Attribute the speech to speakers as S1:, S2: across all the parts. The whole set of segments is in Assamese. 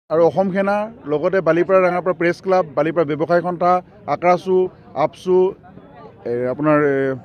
S1: আৰু অসম সেনা লগতে বালিপাৰা ৰাঙাপাৰা প্ৰেছ ক্লাব বালিপাৰা ব্যৱসায় সন্থা আক্ৰাছু আপছু আপোনাৰ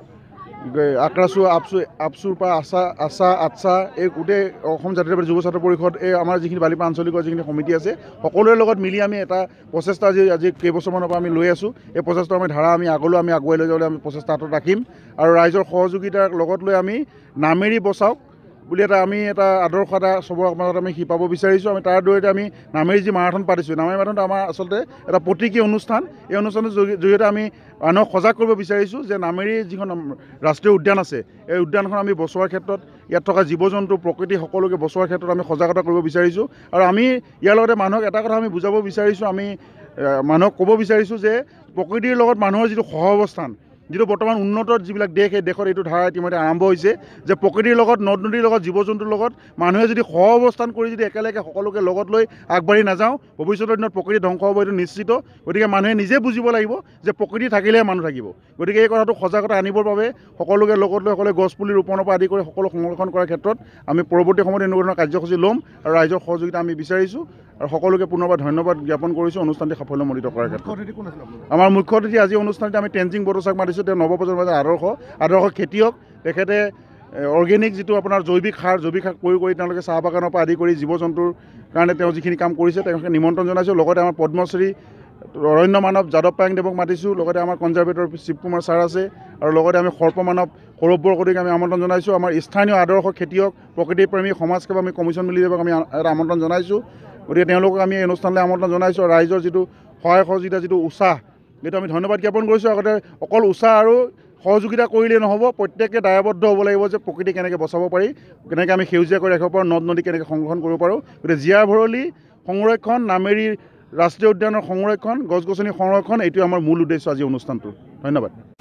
S1: আপছুৰ পৰা আচ্ছা এই গোটেই অসম জাতীয়তাবাদী যুৱ ছাত্ৰ পৰিষদ এই আমাৰ যিখিনি বালিপাৰা আঞ্চলিকৰ যিখিনি সমিতি আছে সকলোৰে লগত মিলি আমি এটা প্ৰচেষ্টা আজি কেইবছৰমানৰ পৰা আমি লৈ আছোঁ। এই প্ৰচেষ্টা আমি আগলৈ আগুৱাই লৈ যাবলৈ আমি প্ৰচেষ্টা হাতত ৰাখিম আৰু ৰাইজৰ সহযোগিতাৰ লগত লৈ আমি নামেৰি বচাওক বুলি আমি এটা আদৰ্শ এটা চবৰ মাজত আমি শিপাব বিচাৰিছোঁ। আমি তাৰ জৰিয়তে আমি নামেৰি যি মাৰাথন পাতিছোঁ, নামেৰি মাৰাথনটো আমাৰ আচলতে এটা প্ৰতীকী অনুষ্ঠান। এই অনুষ্ঠানৰ জৰিয়তে আমি মানুহক সজাগ কৰিব বিচাৰিছোঁ যে নামেৰি যিখন ৰাষ্ট্ৰীয় উদ্যান আছে এই উদ্যানখন আমি বচোৱাৰ ক্ষেত্ৰত ইয়াত থকা জীৱ জন্তু প্ৰকৃতি সকলোকে বচোৱাৰ ক্ষেত্ৰত আমি সজাগতা কৰিব বিচাৰিছোঁ। আৰু আমি ইয়াৰ লগতে মানুহক এটা কথা আমি বুজাব বিচাৰিছোঁ, আমি মানুহক ক'ব বিচাৰিছোঁ যে প্ৰকৃতিৰ লগত মানুহৰ যিটো সহাৱস্থান, যিটো বৰ্তমান উন্নত যিবিলাক দেশ এই দেশত এইটো ধাৰা ইতিমধ্যে আৰম্ভ হৈছে যে প্ৰকৃতিৰ লগত নদ নদীৰ লগত জীৱ জন্তুৰ লগত মানুহে যদি সহাৱস্থান কৰি যদি একেলগে সকলোকে লগত লৈ আগবাঢ়ি নাযাওঁ ভৱিষ্যতৰ দিনত প্ৰকৃতি ধ্বংস হ'ব, এইটো নিশ্চিত। গতিকে মানুহে নিজে বুজিব লাগিব যে প্ৰকৃতি থাকিলেহে মানুহ থাকিব। গতিকে এই কথাটো সজাগতা আনিবৰ বাবে সকলোকে লগত লৈ সকলোৱে গছপুলি ৰোপণৰ পৰা আদি কৰি সকলো সংৰক্ষণ কৰাৰ ক্ষেত্ৰত আমি পৰৱৰ্তী সময়ত এনেকুৱা ধৰণৰ কাৰ্যসূচী ল'ম আৰু ৰাইজৰ সহযোগিতা আমি বিচাৰিছোঁ আৰু সকলোকে পুনৰবাৰ ধন্যবাদ জ্ঞাপন কৰিছোঁ অনুষ্ঠানটি সাফল্যমণ্ডিত কৰাৰ ক্ষেত্ৰত। আমাৰ মুখ্য অতিথি আজি অনুষ্ঠানটি আমি তেনজিং বড়োচাক মাতিছোঁ। তেওঁ নৱপ্ৰজন্মৰ আদৰ্শ খেতিয়ক। তেখেতে অৰ্গেনিক যিটো আপোনাৰ জৈৱিক সাৰ প্ৰয়োগ কৰি তেওঁলোকে চাহ বাগানৰ পৰা আদি কৰি জীৱ জন্তুৰ কাৰণে তেওঁ যিখিনি কাম কৰিছে তেওঁলোকে নিমন্ত্ৰণ জনাইছোঁ। লগতে আমাৰ পদ্মশ্ৰী অৰণ্য মানৱ যাদৱ পায়েংদেৱক মাতিছোঁ। লগতে আমাৰ কনজাৰভেটৰ শিৱ কুমাৰ ছাৰ আছে আৰু লগতে আমি সৰ্পমানৱ সৌৰভ বৰকটকীক আমি আমন্ত্ৰণ জনাইছোঁ। আমাৰ স্থানীয় আদৰ্শ খেতিয়ক প্ৰকৃতিপ্ৰেমী সমাজসেৱা আমি কমিশ্যন মিলি যাবক আমি এটা আমন্ত্ৰণ জনাইছোঁ। গতিকে তেওঁলোকক আমি এই অনুষ্ঠানলৈ আমন্ত্ৰণ জনাইছোঁ। আৰু ৰাইজৰ যিটো সহায় সহযোগিতা যিটো উৎসাহ এইটো আমি ধন্যবাদ জ্ঞাপন কৰিছোঁ। আগতে অকল উৎসাহ আৰু সহযোগিতা কৰিলেই নহ'ব, প্ৰত্যেকে দায়বদ্ধ হ'ব লাগিব যে প্ৰকৃতি কেনেকৈ বচাব পাৰি, কেনেকৈ আমি সেউজীয়া কৰি ৰাখিব পাৰোঁ, নদ নদী কেনেকৈ সংৰক্ষণ কৰিব পাৰোঁ। গতিকে জীয়া ভৰলী সংৰক্ষণ, নামেৰি ৰাষ্ট্ৰীয় উদ্যানৰ সংৰক্ষণ, গছ গছনি সংৰক্ষণ এইটোৱে আমাৰ মূল উদ্দেশ্য আজি অনুষ্ঠানটোৰ। ধন্যবাদ।